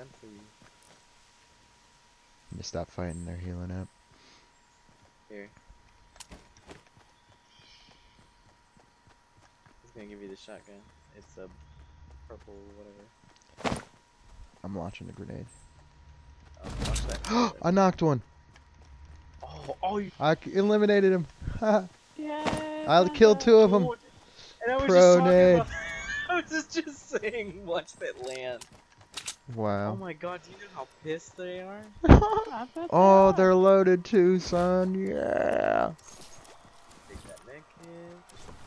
gun for you. They stop fighting, they're healing up. Here. He's gonna give you the shotgun. It's a purple whatever. I'm launching a grenade. Watch that. I knocked one. Oh, you. I eliminated him. Yeah. I killed 2 of them. And I was just Pro talking nade. about. I was just saying, watch that land. Oh Wow. my god, do you know how pissed they are? I bet Oh, they are. they're loaded too, son. Yeah. Take that med kit.